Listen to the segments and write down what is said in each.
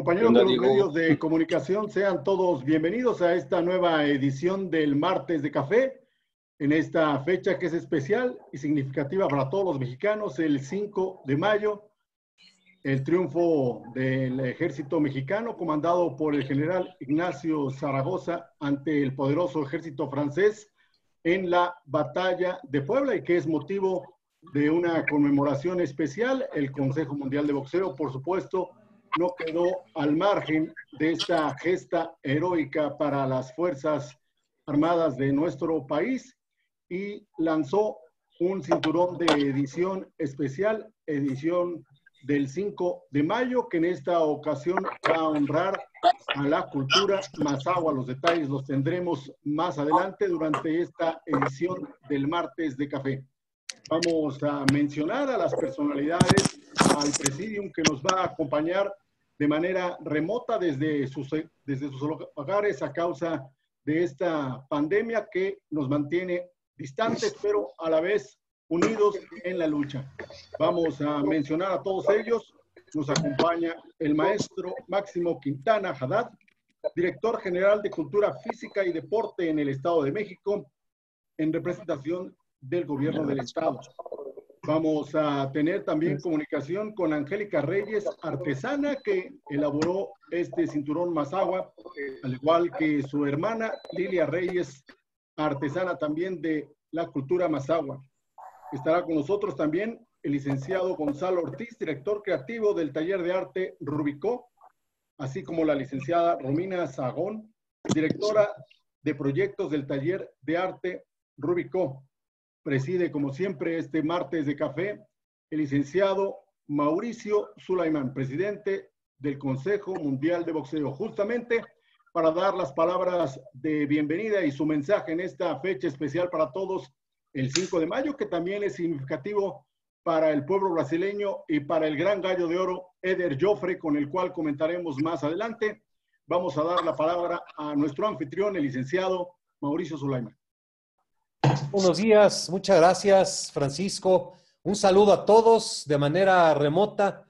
Compañeros de los medios de comunicación, sean todos bienvenidos a esta nueva edición del Martes de Café, en esta fecha que es especial y significativa para todos los mexicanos, el 5 de mayo, el triunfo del ejército mexicano comandado por el general Ignacio Zaragoza ante el poderoso ejército francés en la batalla de Puebla, y que es motivo de una conmemoración especial. El Consejo Mundial de Boxeo, por supuesto, no quedó al margen de esta gesta heroica para las Fuerzas Armadas de nuestro país y lanzó un cinturón de edición especial, edición del 5 de mayo, que en esta ocasión va a honrar a la cultura mazahua. Los detalles los tendremos más adelante durante esta edición del Martes de Café. Vamos a mencionar a las personalidades, al presidium que nos va a acompañar de manera remota desde sus hogares a causa de esta pandemia que nos mantiene distantes, pero a la vez unidos en la lucha. Vamos a mencionar a todos ellos. Nos acompaña el maestro Máximo Quintana Haddad, director general de Cultura Física y Deporte en el Estado de México, en representación del gobierno del Estado. Vamos a tener también comunicación con Angélica Reyes, artesana que elaboró este cinturón mazahua, al igual que su hermana Lilia Reyes, artesana también de la cultura mazahua. Estará con nosotros también el licenciado Gonzalo Ortiz, director creativo del taller de arte Rubicó, así como la licenciada Romina Sagón, directora de proyectos del taller de arte Rubicó. Preside, como siempre, este Martes de Café el licenciado Mauricio Sulaimán, presidente del Consejo Mundial de Boxeo, justamente para dar las palabras de bienvenida y su mensaje en esta fecha especial para todos, el 5 de mayo, que también es significativo para el pueblo brasileño y para el gran gallo de oro, Eder Joffre, con el cual comentaremos más adelante. Vamos a dar la palabra a nuestro anfitrión, el licenciado Mauricio Sulaimán. Buenos días, muchas gracias, Francisco. Un saludo a todos de manera remota.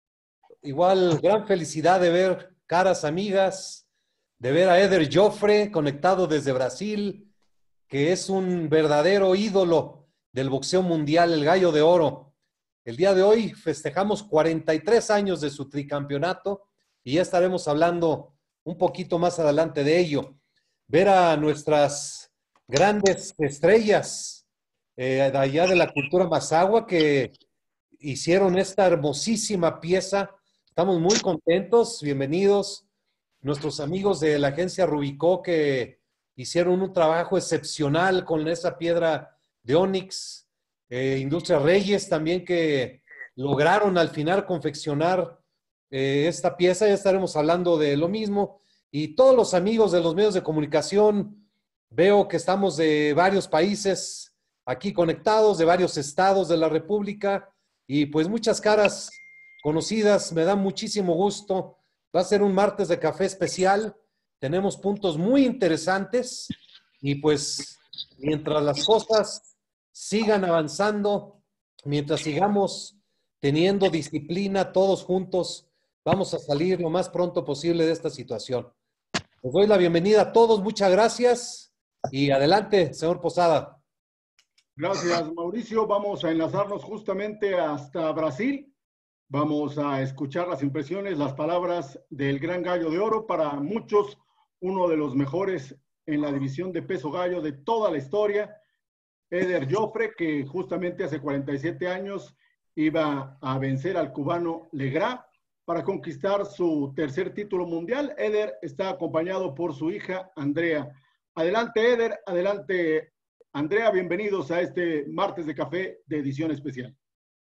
Igual, gran felicidad de ver caras amigas, de ver a Eder Joffre conectado desde Brasil, que es un verdadero ídolo del boxeo mundial, el gallo de oro. El día de hoy festejamos 43 años de su tricampeonato y ya estaremos hablando un poquito más adelante de ello. Ver a nuestras grandes estrellas de allá de la cultura mazahua que hicieron esta hermosísima pieza. Estamos muy contentos, bienvenidos. Nuestros amigos de la agencia Rubicó que hicieron un trabajo excepcional con esa piedra de ónix. Industria Reyes también que lograron al final confeccionar esta pieza. Ya estaremos hablando de lo mismo. Y todos los amigos de los medios de comunicación, veo que estamos de varios países aquí conectados, de varios estados de la República, y pues muchas caras conocidas. Me da muchísimo gusto. Va a ser un martes de café especial. Tenemos puntos muy interesantes y pues mientras las cosas sigan avanzando, mientras sigamos teniendo disciplina todos juntos, vamos a salir lo más pronto posible de esta situación. Les doy la bienvenida a todos, muchas gracias y adelante, señor Posada. Gracias, Mauricio. Vamos a enlazarnos justamente hasta Brasil. Vamos a escuchar las impresiones, las palabras del gran gallo de oro, para muchos uno de los mejores en la división de peso gallo de toda la historia, Eder Joffre, que justamente hace 47 años iba a vencer al cubano Legrá para conquistar su tercer título mundial. Eder está acompañado por su hija Andrea. Adelante, Eder, adelante, Andrea, bienvenidos a este Martes de Café de edición especial.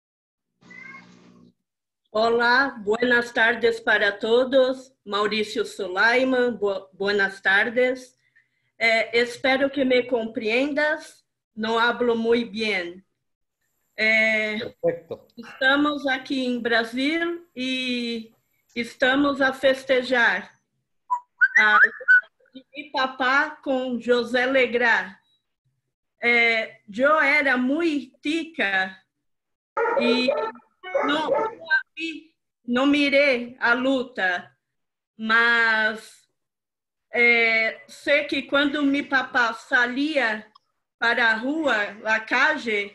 Olá, buenas tardes para todos. Mauricio Sulaimán, buenas tardes. Espero que me compreendas. Não hablo muito bem. Perfecto. Estamos aqui em Brasil e estamos a festejar a de papá com José Legrá. Eu era muito tica e não mirei a luta. mas sei que quando meu papá saía para a rua, a calle,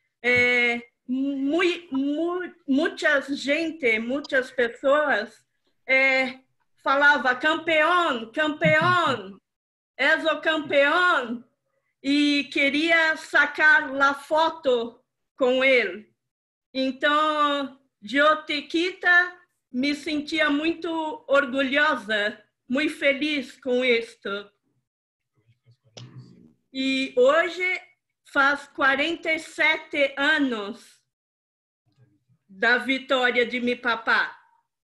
muitas pessoas falavam campeão, campeão, és o campeão, e queria sacar a foto com ele. Então, eu Tequita me sentia muito orgulhosa, muito feliz com isto. E hoje faz 47 anos da vitória de meu papá.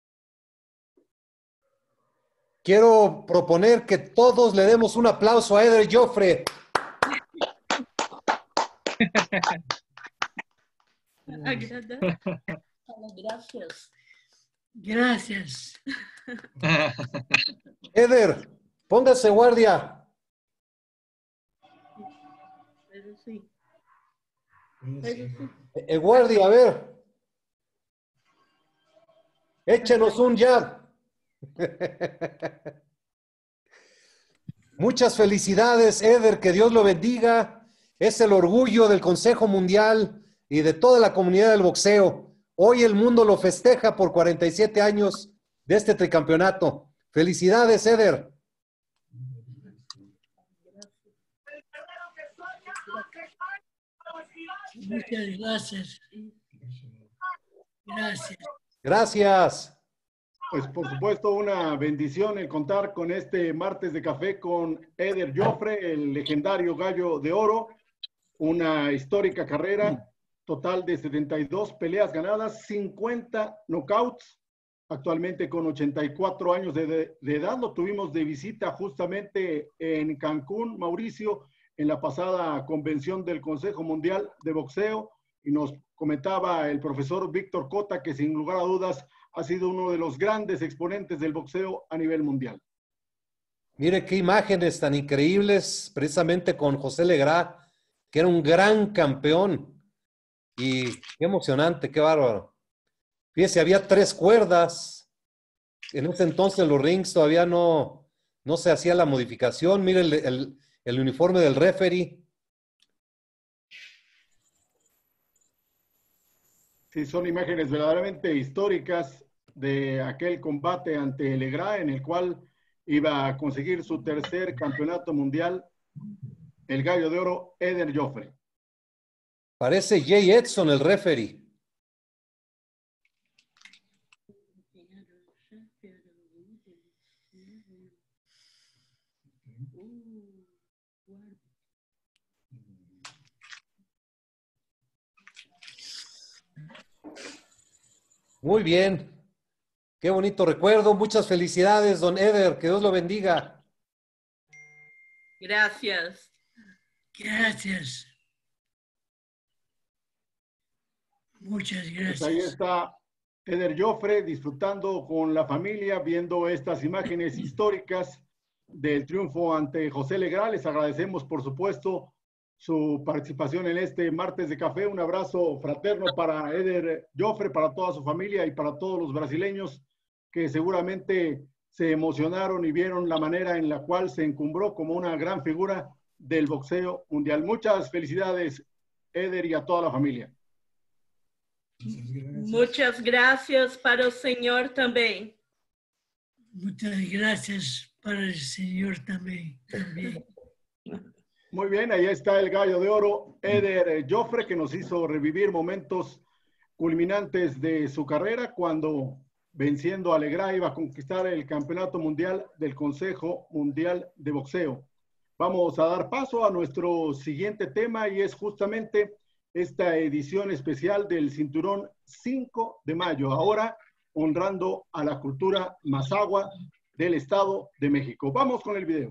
Quiero proponer que todos le demos un aplauso a Eder Joffre. Gracias. Gracias. Eder, póngase guardia. Pero sí. Guardia, a ver. Échenos un jab. Muchas felicidades, Eder, que Dios lo bendiga. Es el orgullo del Consejo Mundial y de toda la comunidad del boxeo. Hoy el mundo lo festeja por 47 años de este tricampeonato. Felicidades, Eder. Muchas gracias. Gracias. Gracias. Pues por supuesto una bendición el contar con este martes de café con Eder Joffre, el legendario Gallo de Oro, una histórica carrera total de 72 peleas ganadas, 50 knockouts, actualmente con 84 años de edad. Lo tuvimos de visita justamente en Cancún, Mauricio, en la pasada convención del Consejo Mundial de Boxeo, y nos comentaba el profesor Víctor Cota que sin lugar a dudas ha sido uno de los grandes exponentes del boxeo a nivel mundial. Mire qué imágenes tan increíbles, precisamente con José Legrá, que era un gran campeón. Y qué emocionante, qué bárbaro. Fíjese, había 3 cuerdas. En ese entonces los rings todavía no se hacía la modificación. Mire el uniforme del referee. Sí, son imágenes verdaderamente históricas de aquel combate ante Legrá, en el cual iba a conseguir su 3er campeonato mundial, el Gallo de Oro, Eder Joffre. Parece Jay Edson el referee. Muy bien. Qué bonito recuerdo. Muchas felicidades, don Eder. Que Dios lo bendiga. Gracias. Gracias. Muchas gracias. Pues ahí está Eder Joffre disfrutando con la familia, viendo estas imágenes históricas del triunfo ante José Legrá. Les agradecemos, por supuesto, su participación en este martes de café. Un abrazo fraterno para Eder Joffre, para toda su familia y para todos los brasileños que seguramente se emocionaron y vieron la manera en la cual se encumbró como una gran figura del boxeo mundial. Muchas felicidades, Eder, y a toda la familia. Muchas gracias para el Señor también. Muchas gracias para el Señor también. Muy bien, ahí está el Gallo de Oro, Eder Joffre, que nos hizo revivir momentos culminantes de su carrera cuando, venciendo a Legrá, iba a conquistar el campeonato mundial del Consejo Mundial de Boxeo. Vamos a dar paso a nuestro siguiente tema, y es justamente esta edición especial del Cinturón 5 de mayo, ahora honrando a la cultura mazahua del Estado de México. Vamos con el video.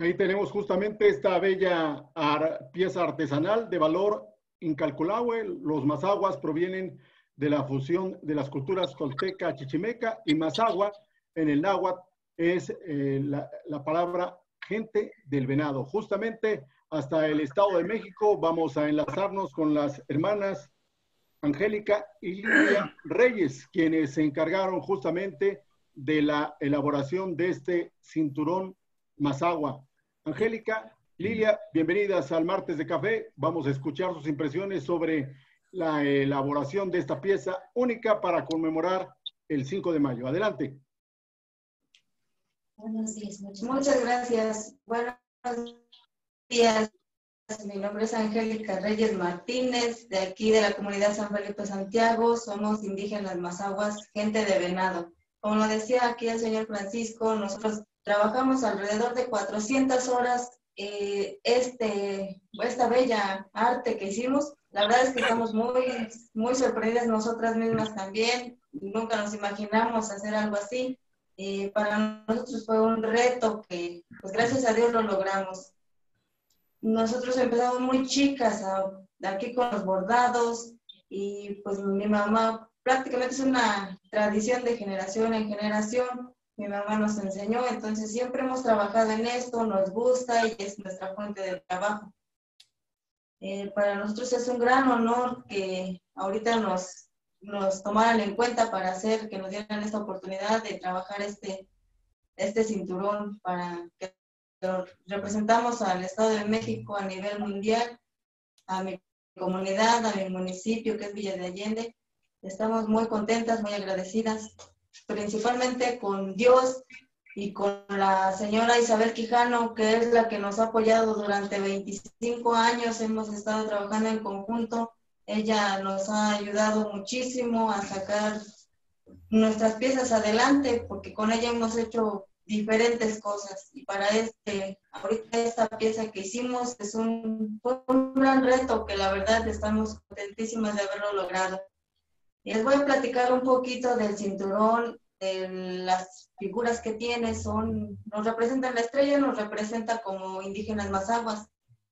Ahí tenemos justamente esta bella pieza artesanal de valor incalculable. Los mazahuas provienen de la fusión de las culturas tolteca, chichimeca y mazahua. En el náhuatl es la palabra gente del venado. Justamente hasta el Estado de México vamos a enlazarnos con las hermanas Angélica y Lilia Reyes, quienes se encargaron justamente de la elaboración de este cinturón mazahua. Angélica, Lilia, bienvenidas al Martes de Café. Vamos a escuchar sus impresiones sobre la elaboración de esta pieza única para conmemorar el 5 de mayo. Adelante. Buenos días. Muchas gracias. Buenos días. Mi nombre es Angélica Reyes Martínez, de aquí de la comunidad San Felipe Santiago. Somos indígenas mazahuas, gente de venado. Como lo decía aquí el señor Francisco, nosotros trabajamos alrededor de 400 horas esta bella arte que hicimos. La verdad es que estamos muy sorprendidas nosotras mismas también. Nunca nos imaginamos hacer algo así. Para nosotros fue un reto que, pues gracias a Dios lo logramos. Nosotros empezamos muy chicas aquí con los bordados y pues mi mamá prácticamente es una tradición de generación en generación. Mi mamá nos enseñó, entonces siempre hemos trabajado en esto, nos gusta y es nuestra fuente de trabajo. Para nosotros es un gran honor que ahorita nos tomaran en cuenta para hacer, que nos dieran esta oportunidad de trabajar este cinturón para que lo representamos al Estado de México a nivel mundial, a mi comunidad, a mi municipio que es Villa de Allende. Estamos muy contentas, muy agradecidas, principalmente con Dios y con la señora Isabel Quijano, que es la que nos ha apoyado durante 25 años. Hemos estado trabajando en conjunto. Ella nos ha ayudado muchísimo a sacar nuestras piezas adelante, porque con ella hemos hecho diferentes cosas. Y para ahorita esta pieza que hicimos fue un gran reto que la verdad estamos contentísimas de haberlo logrado. Y les voy a platicar un poquito del cinturón, de las figuras que tiene. Nos representan la estrella, nos representa como indígenas mazahuas.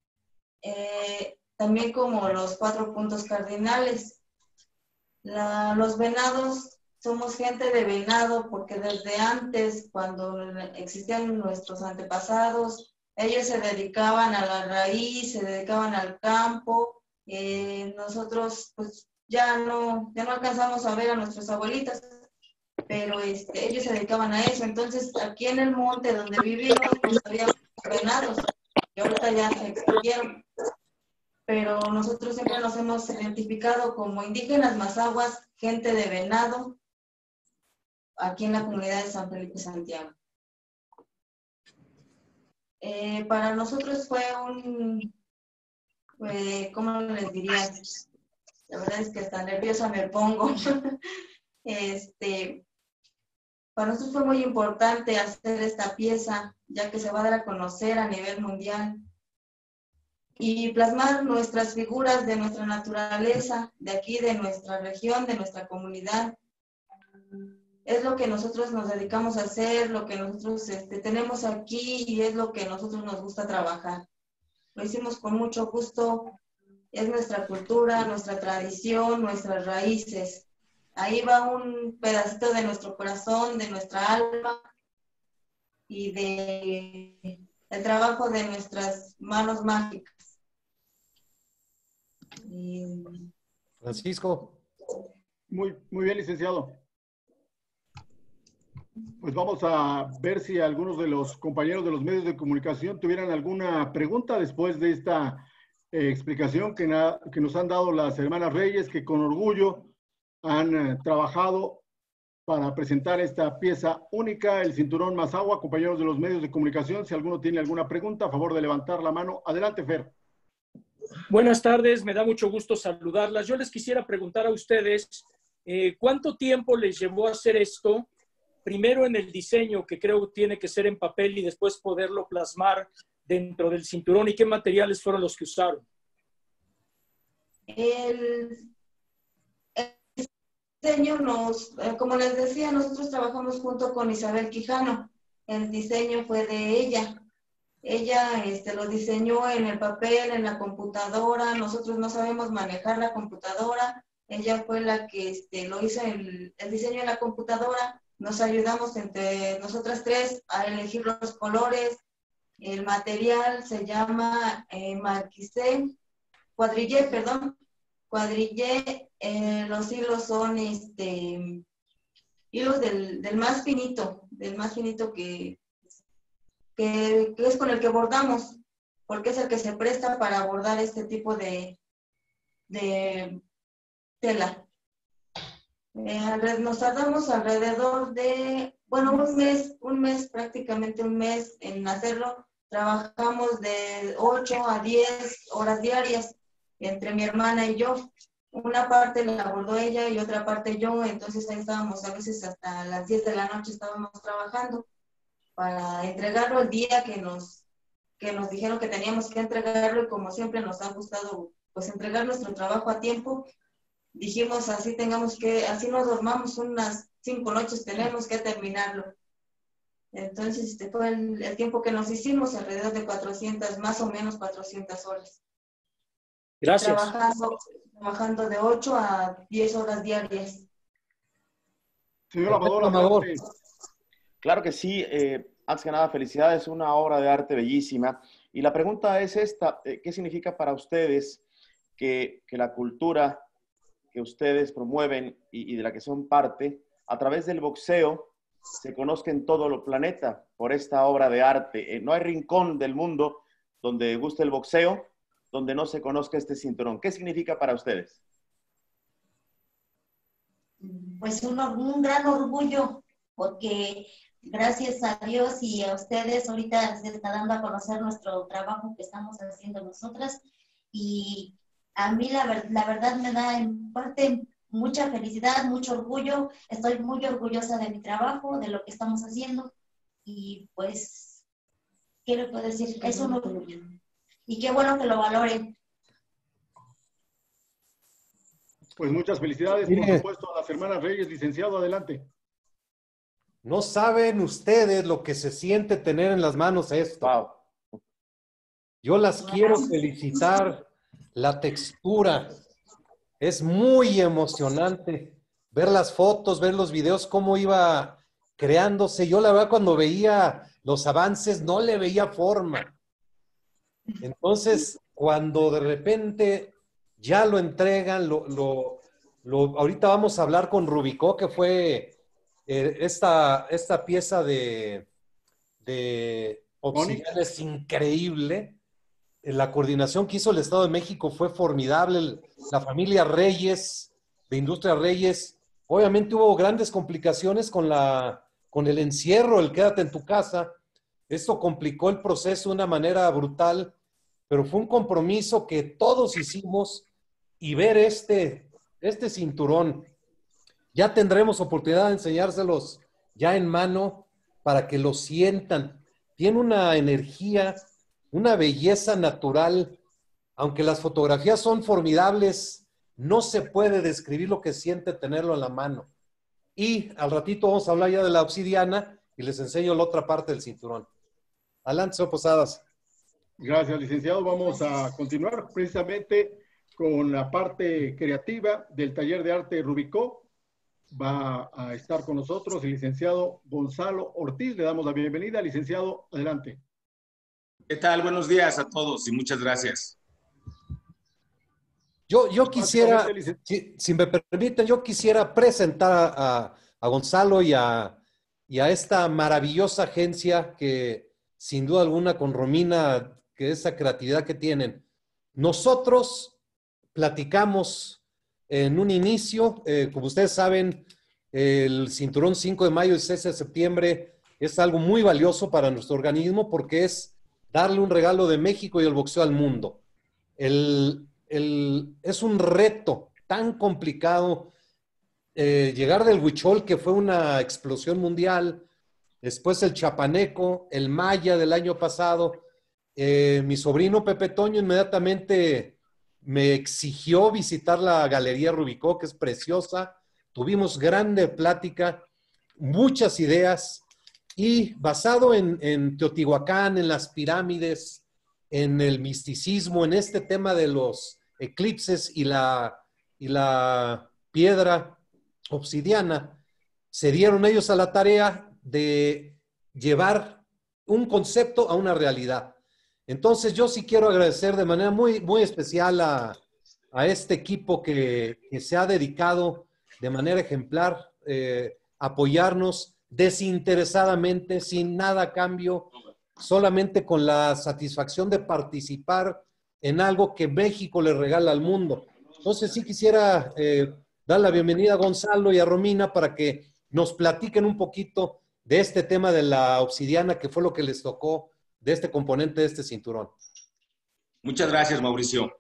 También como los 4 puntos cardinales. Los venados, somos gente de venado porque desde antes, cuando existían nuestros antepasados, ellos se dedicaban a la raíz, se dedicaban al campo. Nosotros pues ya no alcanzamos a ver a nuestros abuelitos, pero ellos se dedicaban a eso. Entonces aquí en el monte donde vivimos pues había venados que ahorita ya se extinguieron. Pero nosotros siempre nos hemos identificado como indígenas mazahuas, gente de venado, aquí en la comunidad de San Felipe Santiago. Para nosotros fue ¿cómo les diría? La verdad es que hasta nerviosa me pongo. Para nosotros fue muy importante hacer esta pieza, ya que se va a dar a conocer a nivel mundial. Y plasmar nuestras figuras de nuestra naturaleza, de aquí, de nuestra región, de nuestra comunidad. Es lo que nosotros nos dedicamos a hacer, lo que nosotros tenemos aquí y es lo que a nosotros nos gusta trabajar. Lo hicimos con mucho gusto, es nuestra cultura, nuestra tradición, nuestras raíces. Ahí va un pedacito de nuestro corazón, de nuestra alma y del trabajo de nuestras manos mágicas. Francisco. Muy bien, licenciado. Pues vamos a ver si algunos de los compañeros de los medios de comunicación tuvieran alguna pregunta después de esta explicación que nos han dado las hermanas Reyes, que con orgullo han trabajado para presentar esta pieza única, el cinturón mazahua. Compañeros de los medios de comunicación, si alguno tiene alguna pregunta, a favor de levantar la mano. Adelante, Fer. Buenas tardes, me da mucho gusto saludarlas. Yo les quisiera preguntar a ustedes, ¿cuánto tiempo les llevó a hacer esto? Primero en el diseño, que creo que tiene que ser en papel, y después poderlo plasmar dentro del cinturón. ¿Y qué materiales fueron los que usaron? El diseño como les decía, nosotros trabajamos junto con Isabel Quijano. El diseño fue de ella. Ella lo diseñó en el papel, en la computadora. Nosotros no sabemos manejar la computadora. Ella fue la que lo hizo el diseño en la computadora. Nos ayudamos entre nosotras tres a elegir los colores. El material se llama marquisé, cuadrillé, perdón. Cuadrillé, los hilos son hilos del más finito que es con el que bordamos, porque es el que se presta para bordar este tipo de tela. Nos tardamos alrededor de, bueno, prácticamente un mes en hacerlo. Trabajamos de 8 a 10 horas diarias entre mi hermana y yo. Una parte la bordó ella y otra parte yo, entonces ahí estábamos a veces hasta las 10 de la noche estábamos trabajando para entregarlo el día que nos dijeron que teníamos que entregarlo, y como siempre nos ha gustado pues entregar nuestro trabajo a tiempo, dijimos así no dormamos unas 5 noches, tenemos que terminarlo. Entonces fue el tiempo que nos hicimos, alrededor de 400, más o menos 400 horas. Gracias. Trabajando de 8 a 10 horas diarias. Señor Amador, Amador. adelante. Claro que sí. Antes que nada, felicidades, una obra de arte bellísima. Y la pregunta es esta, ¿qué significa para ustedes que la cultura que ustedes promueven y de la que son parte, a través del boxeo, se conozca en todo el planeta por esta obra de arte? No hay rincón del mundo donde guste el boxeo, donde no se conozca este cinturón. ¿Qué significa para ustedes? Pues un gran orgullo, porque gracias a Dios y a ustedes ahorita se está dando a conocer nuestro trabajo que estamos haciendo nosotras, y a mí la verdad me da en parte mucha felicidad, mucho orgullo. Estoy muy orgullosa de mi trabajo, de lo que estamos haciendo, y pues, ¿qué le puedo decir? Es un orgullo. Y qué bueno que lo valoren. Pues muchas felicidades, por Mire. supuesto, a las hermanas Reyes. Licenciado, adelante. No saben ustedes lo que se siente tener en las manos esto. Wow. Yo las quiero felicitar. La textura es muy emocionante. Ver las fotos, ver los videos, cómo iba creándose. Yo la verdad cuando veía los avances no le veía forma. Entonces, cuando de repente ya lo entregan, ahorita vamos a hablar con Rubicó, que fue esta pieza de obsidiana es increíble. La coordinación que hizo el Estado de México fue formidable. La familia Reyes, de Industria Reyes, obviamente hubo grandes complicaciones con el encierro, el quédate en tu casa. Esto complicó el proceso de una manera brutal, pero fue un compromiso que todos hicimos, y ver este cinturón, ya tendremos oportunidad de enseñárselos ya en mano para que lo sientan. Tiene una energía, una belleza natural. Aunque las fotografías son formidables, no se puede describir lo que siente tenerlo en la mano. Y al ratito vamos a hablar ya de la obsidiana y les enseño la otra parte del cinturón. Adelante, señor Posadas. Gracias, licenciado. Vamos a continuar precisamente con la parte creativa del taller de arte Rubicó. Va a estar con nosotros el licenciado Gonzalo Ortiz. Le damos la bienvenida. Licenciado, adelante. ¿Qué tal? Buenos días a todos y muchas gracias. Yo quisiera, si me permiten, yo quisiera presentar a Gonzalo y a esta maravillosa agencia que, sin duda alguna, con Romina, que esa creatividad que tienen. Nosotros platicamos en un inicio, como ustedes saben, el cinturón 5 de mayo y 6 de septiembre es algo muy valioso para nuestro organismo porque es darle un regalo de México y el boxeo al mundo. Es un reto tan complicado llegar del Huichol, que fue una explosión mundial, después el Chapaneco, el Maya del año pasado. Mi sobrino Pepe Toño inmediatamente me exigió visitar la Galería Rubicó, que es preciosa. Tuvimos grande plática, muchas ideas, y basado en Teotihuacán, en las pirámides, en el misticismo, en este tema de los eclipses y la piedra obsidiana, se dieron ellos a la tarea de llevar un concepto a una realidad. Entonces yo sí quiero agradecer de manera muy, muy especial a este equipo que se ha dedicado de manera ejemplar, apoyarnos desinteresadamente, sin nada a cambio, solamente con la satisfacción de participar en algo que México le regala al mundo. Entonces sí quisiera dar la bienvenida a Gonzalo y a Romina para que nos platiquen un poquito de este tema de la obsidiana, que fue lo que les tocó de este componente de este cinturón. Muchas gracias, Mauricio.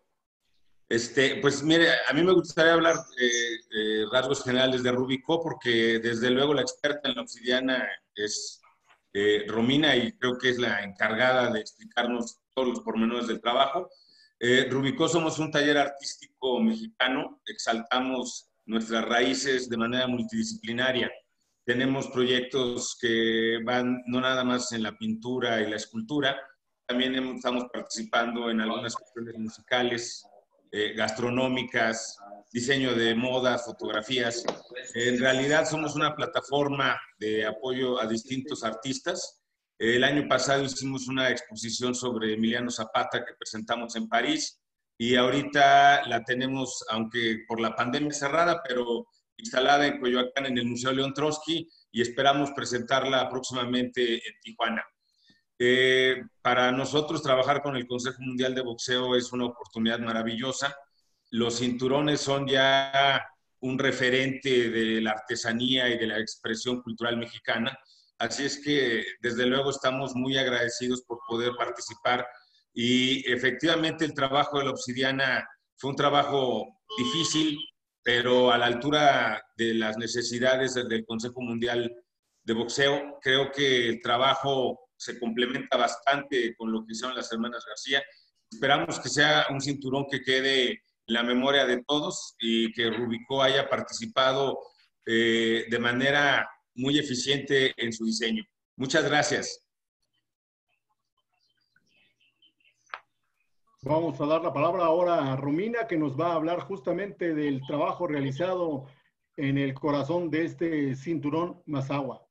Pues mire, a mí me gustaría hablar rasgos generales de Rubicó, porque desde luego la experta en la obsidiana es Romina, y creo que es la encargada de explicarnos todos los pormenores del trabajo. Rubicó somos un taller artístico mexicano, exaltamos nuestras raíces de manera multidisciplinaria. Tenemos proyectos que van no nada más en la pintura y la escultura, también estamos participando en algunas cuestiones musicales, gastronómicas, diseño de modas, fotografías. En realidad somos una plataforma de apoyo a distintos artistas. El año pasado hicimos una exposición sobre Emiliano Zapata que presentamos en París, y ahorita la tenemos, aunque por la pandemia cerrada, pero instalada en Coyoacán en el Museo León Trotsky, y esperamos presentarla próximamente en Tijuana. Para nosotros trabajar con el Consejo Mundial de Boxeo es una oportunidad maravillosa. Los cinturones son ya un referente de la artesanía y de la expresión cultural mexicana, así es que desde luego estamos muy agradecidos por poder participar, y efectivamente el trabajo de la obsidiana fue un trabajo difícil, pero a la altura de las necesidades del Consejo Mundial de Boxeo. Creo que el trabajo se complementa bastante con lo que hicieron las hermanas García. Esperamos que sea un cinturón que quede en la memoria de todos, y que Rubicó haya participado de manera muy eficiente en su diseño. Muchas gracias. Vamos a dar la palabra ahora a Romina, que nos va a hablar justamente del trabajo realizado en el corazón de este cinturón Mazahua.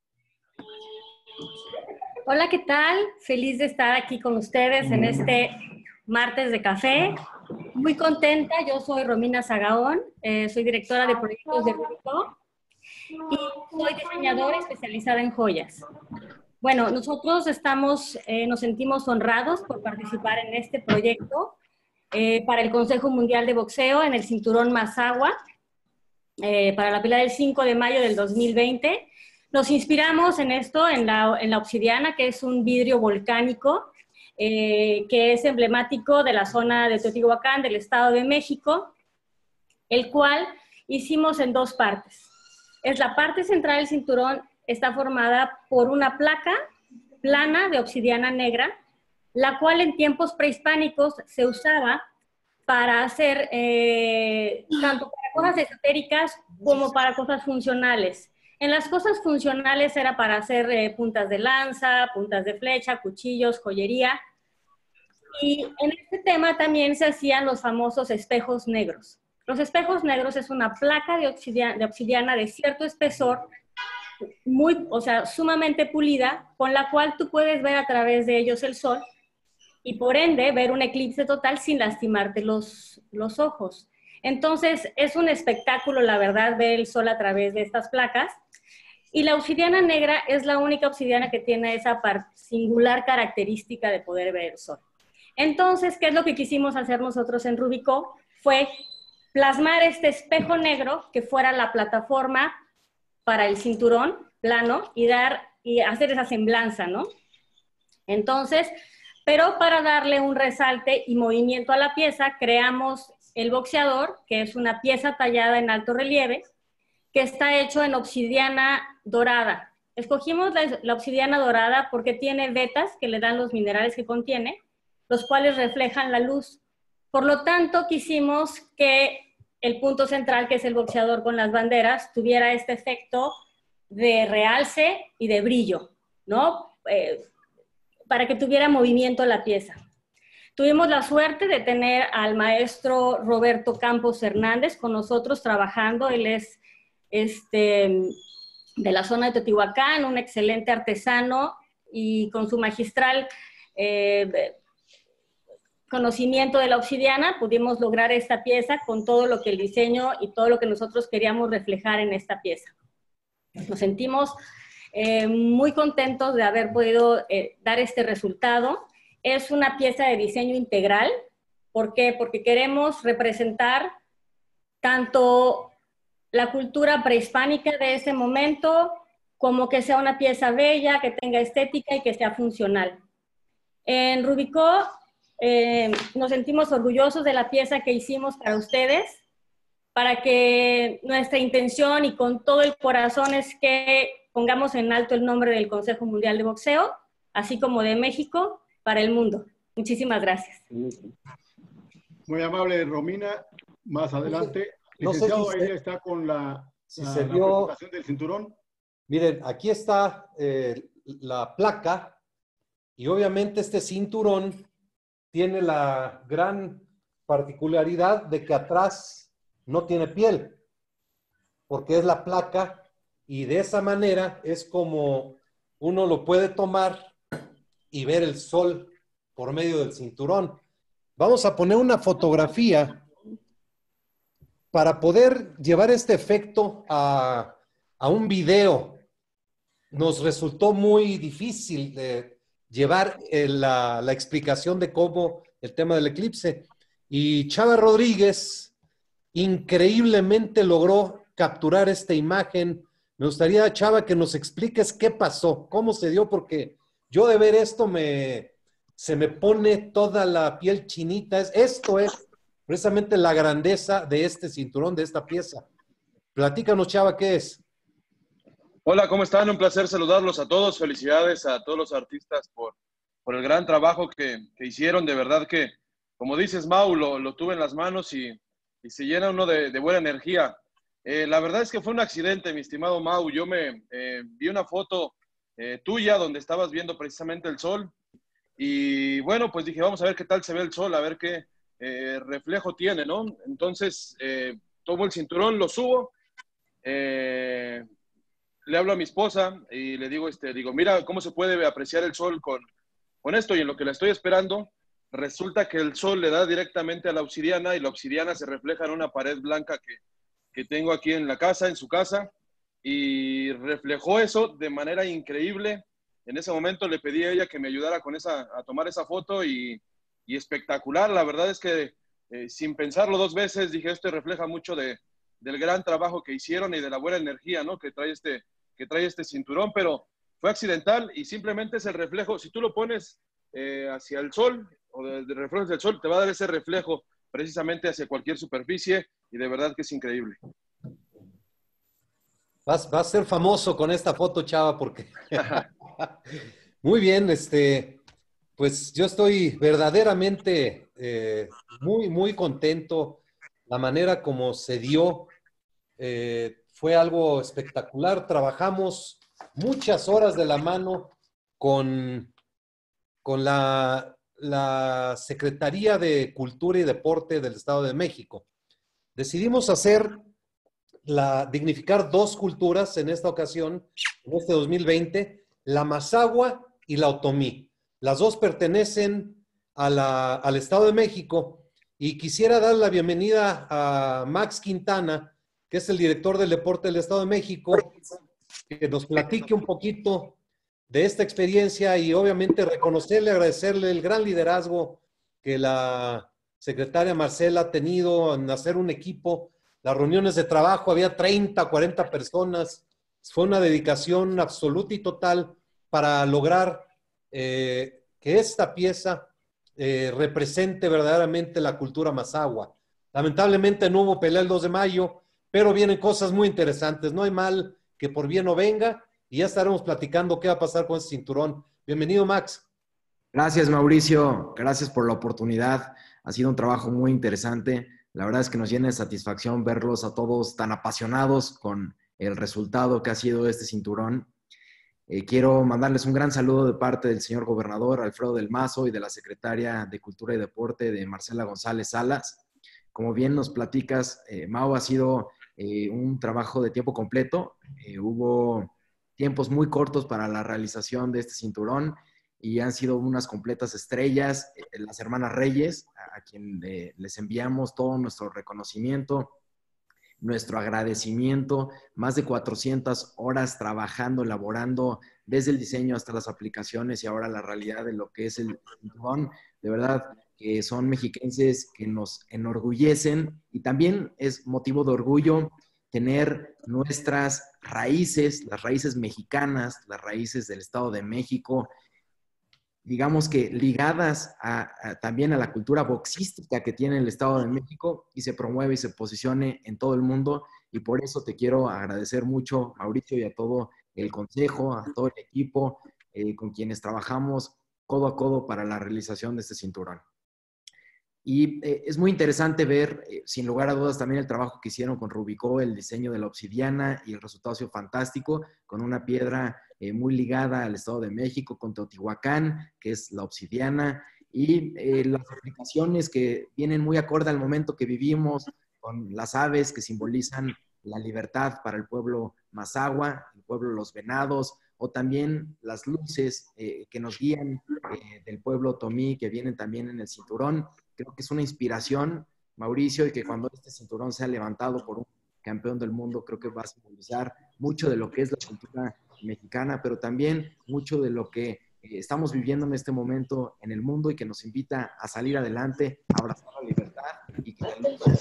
Hola, ¿qué tal? Feliz de estar aquí con ustedes en este martes de café. Muy contenta, yo soy Romina Sagaón, soy directora de proyectos de Rubicó y soy diseñadora especializada en joyas. Bueno, nosotros nos sentimos honrados por participar en este proyecto para el Consejo Mundial de Boxeo en el cinturón Mazahua para la pelea del 5 de mayo del 2020. Nos inspiramos en esto, en la obsidiana, que es un vidrio volcánico que es emblemático de la zona de Teotihuacán, del Estado de México, el cual hicimos en dos partes. Es la parte central del cinturón, está formada por una placa plana de obsidiana negra, la cual en tiempos prehispánicos se usaba para hacer tanto para cosas esotéricas como para cosas funcionales. En las cosas funcionales era para hacer puntas de lanza, puntas de flecha, cuchillos, joyería. Y en este tema también se hacían los famosos espejos negros. Los espejos negros es una placa de obsidiana de cierto espesor, sumamente pulida, con la cual tú puedes ver a través de ellos el sol y por ende ver un eclipse total sin lastimarte los ojos. Entonces es un espectáculo, la verdad, ver el sol a través de estas placas. Y la obsidiana negra es la única obsidiana que tiene esa singular característica de poder ver el sol. Entonces, ¿qué es lo que quisimos hacer nosotros en Rubicó? Fue plasmar este espejo negro que fuera la plataforma para el cinturón plano y hacer esa semblanza, ¿no? Entonces, pero para darle un resalte y movimiento a la pieza, creamos el boxeador, que es una pieza tallada en alto relieve, que está hecho en obsidiana dorada. Escogimos la obsidiana dorada porque tiene vetas que le dan los minerales que contiene, los cuales reflejan la luz. Por lo tanto, quisimos que el punto central, que es el boxeador con las banderas, tuviera este efecto de realce y de brillo, ¿no? Para que tuviera movimiento la pieza. Tuvimos la suerte de tener al maestro Roberto Campos Hernández con nosotros trabajando. Él es de la zona de Teotihuacán, un excelente artesano, y con su magistral conocimiento de la obsidiana pudimos lograr esta pieza con todo lo que el diseño y todo lo que nosotros queríamos reflejar en esta pieza. Nos sentimos muy contentos de haber podido dar este resultado. Es una pieza de diseño integral. ¿Por qué? Porque queremos representar tanto la cultura prehispánica de ese momento, como que sea una pieza bella, que tenga estética y que sea funcional. En Rubicó nos sentimos orgullosos de la pieza que hicimos para ustedes, para que nuestra intención y con todo el corazón es que pongamos en alto el nombre del Consejo Mundial de Boxeo, así como de México, para el mundo. Muchísimas gracias. Muy amable, Romina. Más adelante, licenciado, ahí está con la presentación del cinturón. Miren, aquí está la placa, y obviamente este cinturón tiene la gran particularidad de que atrás no tiene piel, porque es la placa, y de esa manera es como uno lo puede tomar y ver el sol por medio del cinturón. Vamos a poner una fotografía para poder llevar este efecto a un video. Nos resultó muy difícil llevar la explicación de cómo el tema del eclipse. Y Chava Rodríguez increíblemente logró capturar esta imagen. Me gustaría, Chava, que nos expliques qué pasó, cómo se dio, porque yo de ver esto se me pone toda la piel chinita. Esto es precisamente la grandeza de este cinturón, de esta pieza. Platícanos, Chava, ¿qué es? Hola, ¿cómo están? Un placer saludarlos a todos. Felicidades a todos los artistas por el gran trabajo que hicieron. De verdad que, como dices, Mau, lo tuve en las manos y se llena uno de buena energía. La verdad es que fue un accidente, mi estimado Mau. Yo vi una foto tuya donde estabas viendo precisamente el sol. Y bueno, pues dije, vamos a ver qué tal se ve el sol, a ver qué reflejo tiene, ¿no? Entonces, tomo el cinturón, lo subo. Le hablo a mi esposa y le digo, mira cómo se puede apreciar el sol con esto, y en lo que la estoy esperando, resulta que el sol le da directamente a la obsidiana, y la obsidiana se refleja en una pared blanca que tengo aquí en la casa, en su casa, y reflejó eso de manera increíble. En ese momento le pedí a ella que me ayudara a tomar esa foto, y espectacular. La verdad es que sin pensarlo dos veces dije, esto refleja mucho del gran trabajo que hicieron y de la buena energía, ¿no?, que trae este cinturón, pero fue accidental y simplemente es el reflejo. Si tú lo pones hacia el sol o de reflejos del sol, te va a dar ese reflejo precisamente hacia cualquier superficie, y de verdad que es increíble. Vas a ser famoso con esta foto, Chava, porque... Muy bien, pues yo estoy verdaderamente muy, muy contento. La manera como se dio fue algo espectacular. Trabajamos muchas horas de la mano con la Secretaría de Cultura y Deporte del Estado de México. Decidimos dignificar dos culturas en esta ocasión, en este 2020, la Mazahua y la Otomí. Las dos pertenecen al Estado de México, y quisiera dar la bienvenida a Max Quintana, que es el director del deporte del Estado de México, que nos platique un poquito de esta experiencia y obviamente reconocerle, agradecerle el gran liderazgo que la secretaria Marcela ha tenido en hacer un equipo. Las reuniones de trabajo, había 30, 40 personas. Fue una dedicación absoluta y total para lograr que esta pieza represente verdaderamente la cultura mazahua. Lamentablemente no hubo pelea el 2 de mayo, pero vienen cosas muy interesantes. No hay mal que por bien no venga, y ya estaremos platicando qué va a pasar con ese cinturón. Bienvenido, Max. Gracias, Mauricio. Gracias por la oportunidad. Ha sido un trabajo muy interesante. La verdad es que nos llena de satisfacción verlos a todos tan apasionados con el resultado que ha sido este cinturón. Quiero mandarles un gran saludo de parte del señor gobernador Alfredo del Mazo y de la secretaria de Cultura y Deporte de Marcela González Salas. Como bien nos platicas, Mau, ha sido un trabajo de tiempo completo. Hubo tiempos muy cortos para la realización de este cinturón y han sido unas completas estrellas. Las hermanas Reyes, a quien les enviamos todo nuestro reconocimiento, nuestro agradecimiento, más de 400 horas trabajando, elaborando desde el diseño hasta las aplicaciones y ahora la realidad de lo que es el cinturón. De verdad que son mexiquenses que nos enorgullecen y también es motivo de orgullo tener nuestras raíces, las raíces mexicanas, las raíces del Estado de México, digamos que ligadas también a la cultura boxística que tiene el Estado de México y se promueve y se posicione en todo el mundo. Y por eso te quiero agradecer mucho, Mauricio, y a todo el consejo, a todo el equipo con quienes trabajamos codo a codo para la realización de este cinturón. Y es muy interesante ver, sin lugar a dudas, también el trabajo que hicieron con Rubicó, el diseño de la obsidiana, y el resultado ha sido fantástico, con una piedra muy ligada al Estado de México, con Teotihuacán, que es la obsidiana, y las aplicaciones que vienen muy acorde al momento que vivimos, con las aves que simbolizan la libertad para el pueblo Mazahua, el pueblo de los Venados, o también las luces que nos guían del pueblo Otomí, que vienen también en el cinturón. Creo que es una inspiración, Mauricio, y que cuando este cinturón sea levantado por un campeón del mundo, creo que va a simbolizar mucho de lo que es la cultura mexicana, pero también mucho de lo que estamos viviendo en este momento en el mundo y que nos invita a salir adelante, a abrazar la libertad y que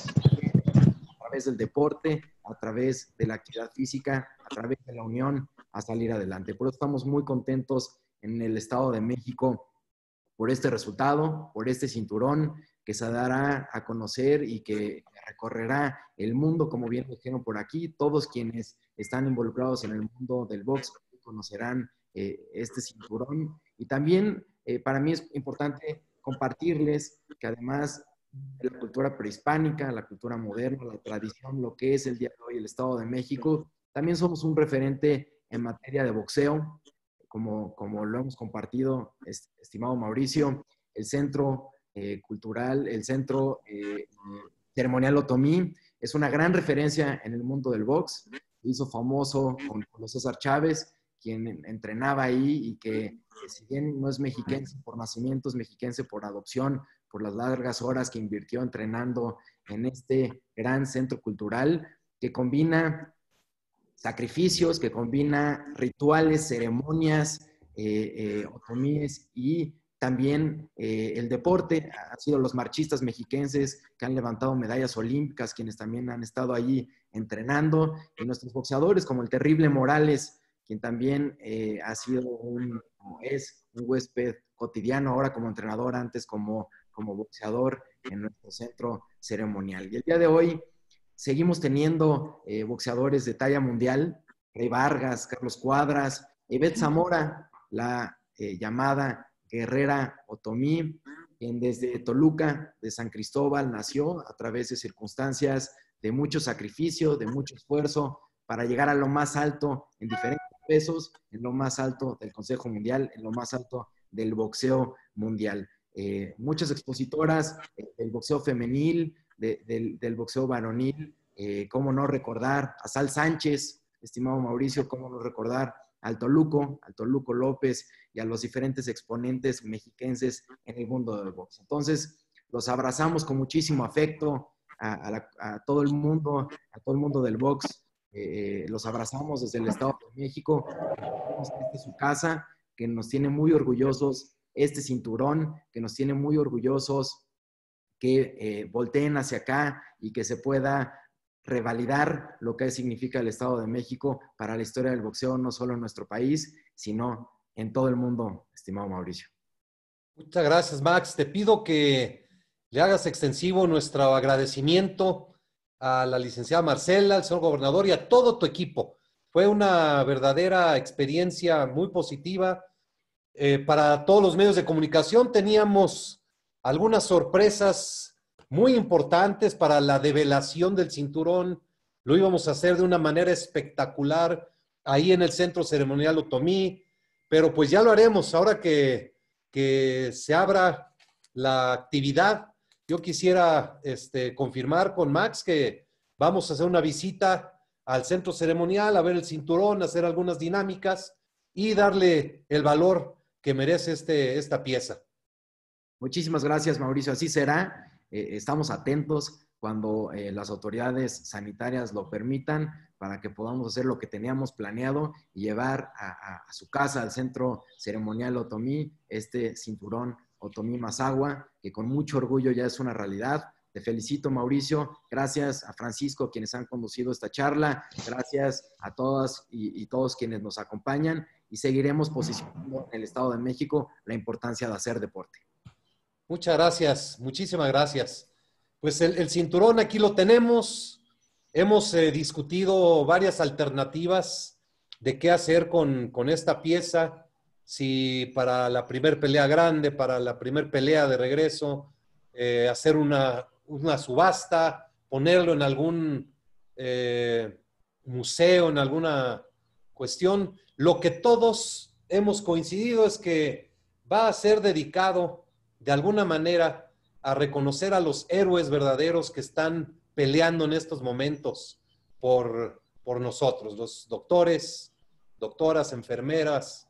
a través del deporte, a través de la actividad física, a través de la unión, a salir adelante. Por eso estamos muy contentos en el Estado de México por este resultado, por este cinturón que se dará a conocer y que recorrerá el mundo, como bien dijeron por aquí. Todos quienes están involucrados en el mundo del box conocerán este cinturón. Y también para mí es importante compartirles que además de la cultura prehispánica, la cultura moderna, la tradición, lo que es el día de hoy el Estado de México, también somos un referente en materia de boxeo, como lo hemos compartido, estimado Mauricio. El centro cultural, el centro ceremonial Otomí es una gran referencia en el mundo del box. Se hizo famoso con César Chávez, quien entrenaba ahí y que si bien no es mexiquense por nacimiento, es mexiquense por adopción, por las largas horas que invirtió entrenando en este gran centro cultural que combina sacrificios, que combina rituales, ceremonias, otomíes y también el deporte. Han sido los marchistas mexiquenses que han levantado medallas olímpicas, quienes también han estado allí entrenando, y nuestros boxeadores como el Terrible Morales, quien también es un huésped cotidiano, ahora como entrenador, antes como boxeador en nuestro centro ceremonial. Y el día de hoy seguimos teniendo boxeadores de talla mundial: Rey Vargas, Carlos Cuadras, Ivette Zamora, la llamada guerrera Otomí, quien desde Toluca, de San Cristóbal, nació a través de circunstancias de mucho sacrificio, de mucho esfuerzo, para llegar a lo más alto en diferentes pesos, en lo más alto del Consejo Mundial, en lo más alto del boxeo mundial. Muchas expositoras del boxeo femenil, del boxeo varonil, cómo no recordar a Sal Sánchez, estimado Mauricio, cómo no recordar al Toluco López y a los diferentes exponentes mexiquenses en el mundo del box. Entonces, los abrazamos con muchísimo afecto a todo el mundo del box. Los abrazamos desde el Estado de México. Esta es su casa, que nos tiene muy orgullosos este cinturón, que nos tiene muy orgullosos que volteen hacia acá y que se pueda revalidar lo que significa el Estado de México para la historia del boxeo, no solo en nuestro país, sino en todo el mundo, estimado Mauricio. Muchas gracias, Max. Te pido que le hagas extensivo nuestro agradecimiento a la licenciada Marcela, al señor gobernador y a todo tu equipo. Fue una verdadera experiencia muy positiva. Para todos los medios de comunicación teníamos algunas sorpresas muy importantes para la develación del cinturón. Lo íbamos a hacer de una manera espectacular, ahí en el Centro Ceremonial Otomí, pero pues ya lo haremos ahora que se abra la actividad. Yo quisiera confirmar con Max que vamos a hacer una visita al centro ceremonial, a ver el cinturón, hacer algunas dinámicas y darle el valor que merece esta pieza. Muchísimas gracias, Mauricio. Así será. Estamos atentos cuando las autoridades sanitarias lo permitan para que podamos hacer lo que teníamos planeado y llevar a su casa, al Centro Ceremonial Otomí, este cinturón Otomí Mazahua, que con mucho orgullo ya es una realidad. Te felicito, Mauricio. Gracias a Francisco, quienes han conducido esta charla. Gracias a todas y todos quienes nos acompañan. Y seguiremos posicionando en el Estado de México la importancia de hacer deporte. Muchas gracias. Muchísimas gracias. Pues el cinturón aquí lo tenemos. Hemos discutido varias alternativas de qué hacer con esta pieza. Si para la primer pelea grande, para la primer pelea de regreso, hacer una subasta, ponerlo en algún museo, en alguna cuestión. Lo que todos hemos coincidido es que va a ser dedicado de alguna manera a reconocer a los héroes verdaderos que están peleando en estos momentos por nosotros, los doctores, doctoras, enfermeras,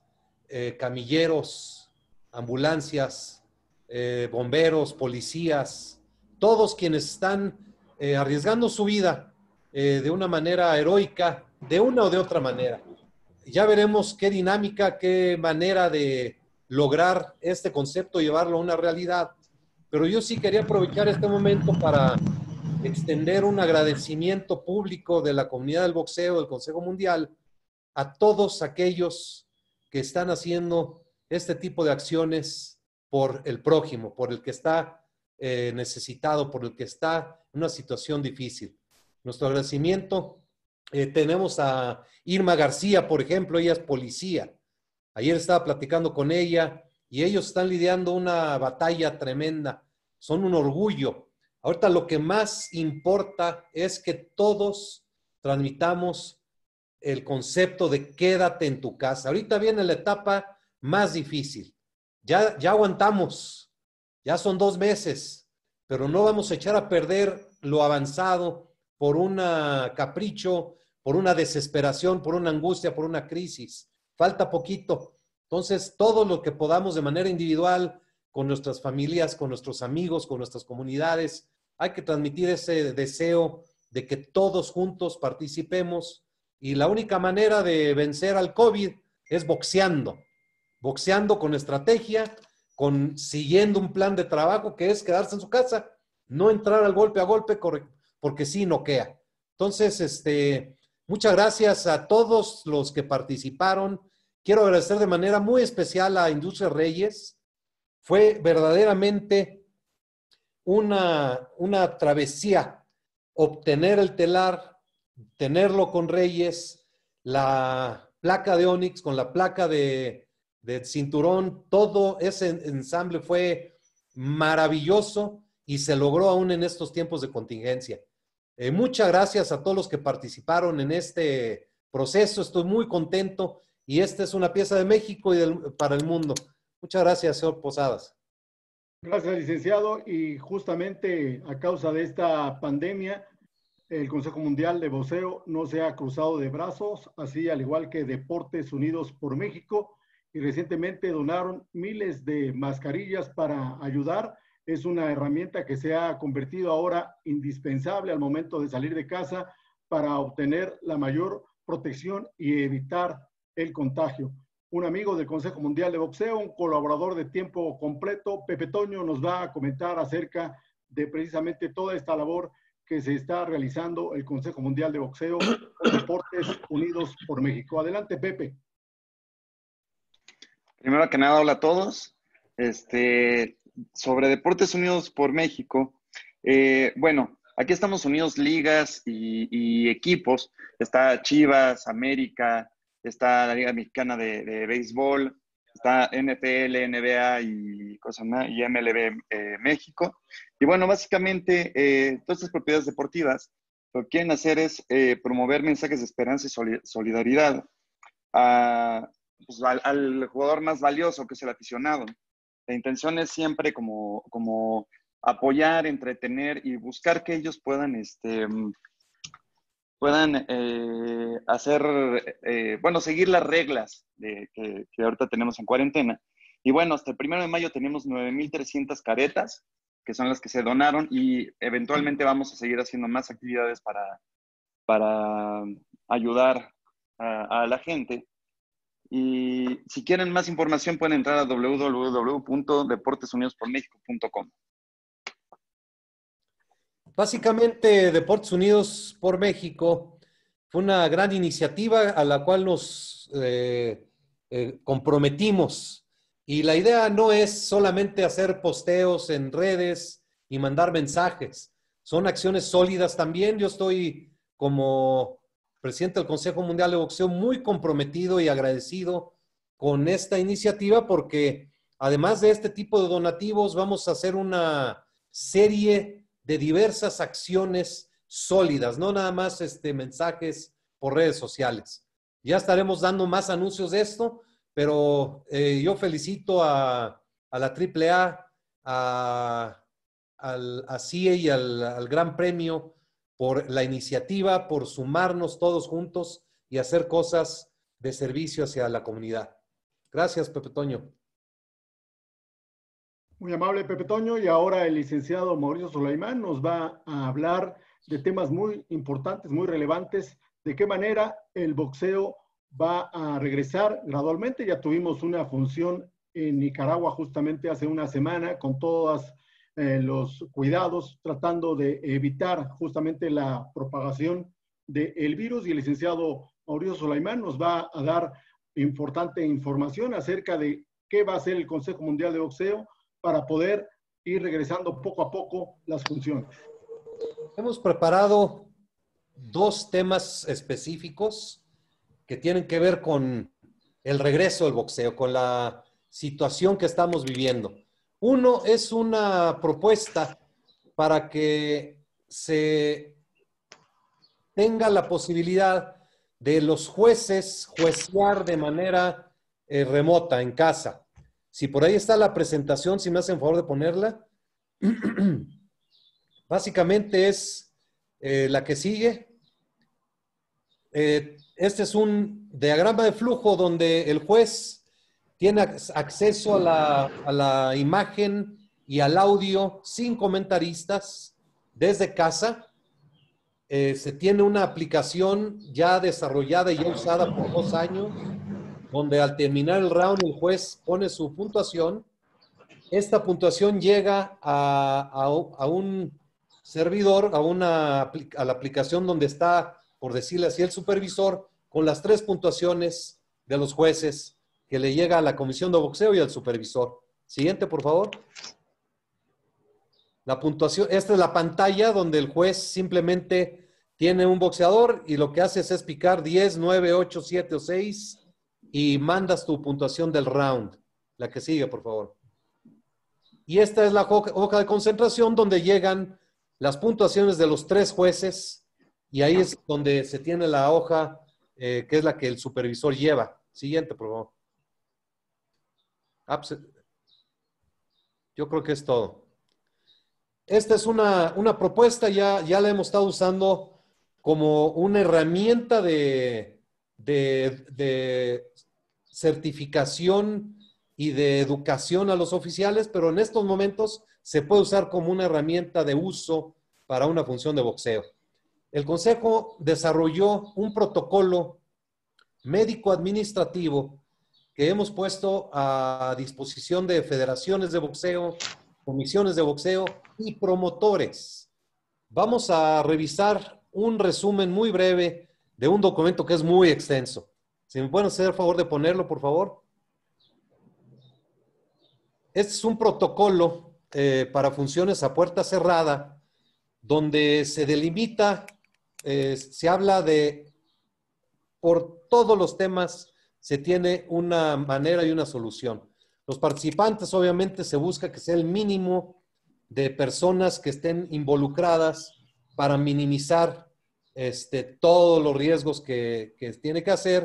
camilleros, ambulancias, bomberos, policías, todos quienes están arriesgando su vida de una manera heroica, de una o de otra manera. Ya veremos qué dinámica, qué manera de lograr este concepto, llevarlo a una realidad. Pero yo sí quería aprovechar este momento para extender un agradecimiento público de la comunidad del boxeo, del Consejo Mundial, a todos aquellos que están haciendo este tipo de acciones por el prójimo, por el que está necesitado, por el que está en una situación difícil. Nuestro agradecimiento. Tenemos a Irma García, por ejemplo, ella es policía. Ayer estaba platicando con ella y ellos están lidiando una batalla tremenda. Son un orgullo. Ahorita lo que más importa es que todos transmitamos el concepto de quédate en tu casa. Ahorita viene la etapa más difícil. Ya aguantamos, ya son 2 meses, pero no vamos a echar a perder lo avanzado por un capricho, por una desesperación, por una angustia, por una crisis. Falta poquito. Entonces, todo lo que podamos de manera individual, con nuestras familias, con nuestros amigos, con nuestras comunidades, hay que transmitir ese deseo de que todos juntos participemos. Y la única manera de vencer al COVID es boxeando. Boxeando con estrategia, siguiendo un plan de trabajo que es quedarse en su casa, no entrar al golpe a golpe, porque sí noquea. Entonces, muchas gracias a todos los que participaron. Quiero agradecer de manera muy especial a Industria Reyes. Fue verdaderamente una travesía obtener el telar, tenerlo con Reyes, la placa de Onix con la placa de cinturón. Todo ese ensamble fue maravilloso y se logró aún en estos tiempos de contingencia. Muchas gracias a todos los que participaron en este proceso. Estoy muy contento y esta es una pieza de México y para el mundo. Muchas gracias, señor Posadas. Gracias, licenciado. Y justamente a causa de esta pandemia, el Consejo Mundial de Boxeo no se ha cruzado de brazos, así al igual que Deportes Unidos por México, y recientemente donaron miles de mascarillas para ayudar. Es una herramienta que se ha convertido ahora indispensable al momento de salir de casa para obtener la mayor protección y evitar el contagio. Un amigo del Consejo Mundial de Boxeo, un colaborador de tiempo completo, Pepe Toño, nos va a comentar acerca de precisamente toda esta labor que se está realizando el Consejo Mundial de Boxeo con Deportes Unidos por México. Adelante, Pepe. Primero que nada, hola a todos. Sobre Deportes Unidos por México, bueno, aquí estamos unidos ligas y equipos. Está Chivas, América, está la Liga Mexicana de Béisbol, está NFL, NBA y MLB México. Y bueno, básicamente todas estas propiedades deportivas lo que quieren hacer es promover mensajes de esperanza y solidaridad pues, al jugador más valioso, que es el aficionado. La intención es siempre como apoyar, entretener y buscar que ellos puedan seguir las reglas que ahorita tenemos en cuarentena. Y bueno, hasta el 1 de mayo tenemos 9,300 caretas, que son las que se donaron, y eventualmente vamos a seguir haciendo más actividades para ayudar a la gente. Y si quieren más información pueden entrar a www.deportesunidospormexico.com. Básicamente, Deportes Unidos por México fue una gran iniciativa a la cual nos comprometimos. Y la idea no es solamente hacer posteos en redes y mandar mensajes. Son acciones sólidas también. Yo estoy, como presidente del Consejo Mundial de Boxeo, muy comprometido y agradecido con esta iniciativa, porque además de este tipo de donativos, vamos a hacer una serie de diversas acciones sólidas, no nada más mensajes por redes sociales. Ya estaremos dando más anuncios de esto, pero yo felicito a la AAA, a CIE y al Gran Premio por la iniciativa, por sumarnos todos juntos y hacer cosas de servicio hacia la comunidad. Gracias, Pepe Toño. Muy amable, Pepe Toño. Y ahora el licenciado Mauricio Sulaimán nos va a hablar de temas muy importantes, muy relevantes, de qué manera el boxeo va a regresar gradualmente. Ya tuvimos una función en Nicaragua justamente hace una semana con todos los cuidados, tratando de evitar justamente la propagación del virus, y el licenciado Mauricio Sulaimán nos va a dar importante información acerca de qué va a hacer el Consejo Mundial de Boxeo para poder ir regresando poco a poco las funciones. Hemos preparado dos temas específicos que tienen que ver con el regreso del boxeo, con la situación que estamos viviendo. Uno es una propuesta para que se tenga la posibilidad de los jueces juecear de manera remota, en casa. Si por ahí está la presentación, si me hacen favor de ponerla. Básicamente es la que sigue. Este es un diagrama de flujo donde el juez tiene acceso a la imagen y al audio sin comentaristas desde casa. Se tiene una aplicación ya desarrollada y ya usada por 2 años, donde al terminar el round el juez pone su puntuación. Esta puntuación llega a un servidor, a la aplicación donde está, por decirle así, el supervisor, con las 3 puntuaciones de los jueces, que le llega a la comisión de boxeo y al supervisor. Siguiente, por favor. La puntuación, esta es la pantalla donde el juez simplemente tiene un boxeador y lo que hace es picar 10, 9, 8, 7 o 6 y mandas tu puntuación del round. La que sigue, por favor. Y esta es la hoja de concentración donde llegan las puntuaciones de los 3 jueces, y ahí es donde se tiene la hoja que es la que el supervisor lleva. Siguiente, por favor. Yo creo que es todo. Esta es una propuesta, ya la hemos estado usando como una herramienta de certificación y de educación a los oficiales, pero en estos momentos se puede usar como una herramienta de uso para una función de boxeo. El Consejo desarrolló un protocolo médico-administrativo que hemos puesto a disposición de federaciones de boxeo, comisiones de boxeo y promotores. Vamos a revisar un resumen muy breve de un documento que es muy extenso. Si me pueden hacer el favor de ponerlo, por favor. Este es un protocolo para funciones a puerta cerrada, donde se delimita, se habla de, por todos los temas, se tiene una manera y una solución. Los participantes, obviamente, se busca que sea el mínimo de personas que estén involucradas para minimizar todos los riesgos que tiene que hacer,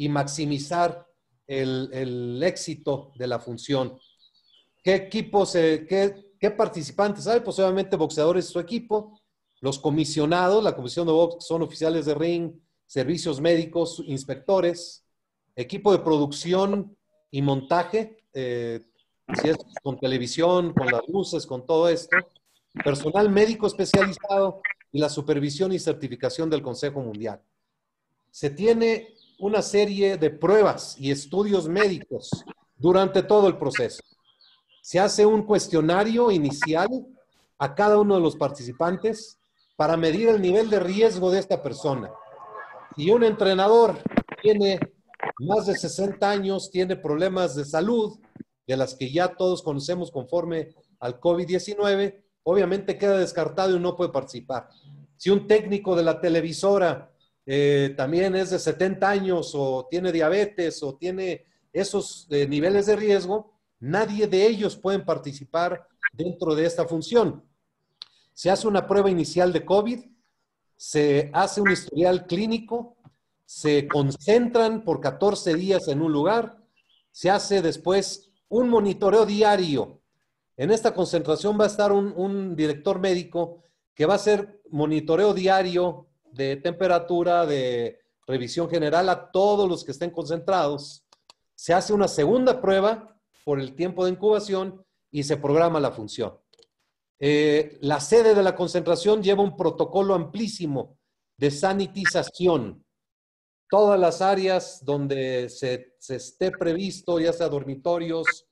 y maximizar el éxito de la función. ¿Qué equipos, qué participantes hay? Pues obviamente boxeadores y su equipo, los comisionados, la comisión de box son oficiales de ring, servicios médicos, inspectores, equipo de producción y montaje, si es con televisión, con las luces, con todo esto, personal médico especializado y la supervisión y certificación del Consejo Mundial. Se tiene una serie de pruebas y estudios médicos durante todo el proceso. Se hace un cuestionario inicial a cada uno de los participantes para medir el nivel de riesgo de esta persona. Si un entrenador tiene más de 60 años, tiene problemas de salud, de las que ya todos conocemos conforme al COVID-19, obviamente queda descartado y no puede participar. Si un técnico de la televisora también es de 70 años o tiene diabetes o tiene esos niveles de riesgo, nadie de ellos puede participar dentro de esta función. Se hace una prueba inicial de COVID, se hace un historial clínico, se concentran por 14 días en un lugar, se hace después un monitoreo diario. En esta concentración va a estar un director médico que va a hacer monitoreo diario de temperatura, de revisión general a todos los que estén concentrados. Se hace una segunda prueba por el tiempo de incubación y se programa la función. La sede de la concentración lleva un protocolo amplísimo de sanitización. Todas las áreas donde se esté previsto, ya sea dormitorios,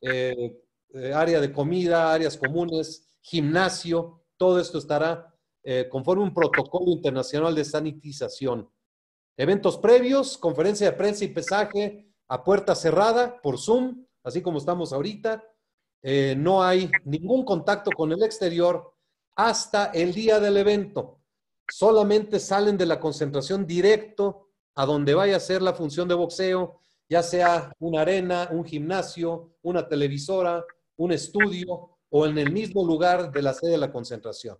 área de comida, áreas comunes, gimnasio, todo esto estará conforme un protocolo internacional de sanitización. Eventos previos, conferencia de prensa y pesaje a puerta cerrada por Zoom, así como estamos ahorita. No hay ningún contacto con el exterior hasta el día del evento. Solamente salen de la concentración directo a donde vaya a ser la función de boxeo, ya sea una arena, un gimnasio, una televisora, un estudio o en el mismo lugar de la sede de la concentración.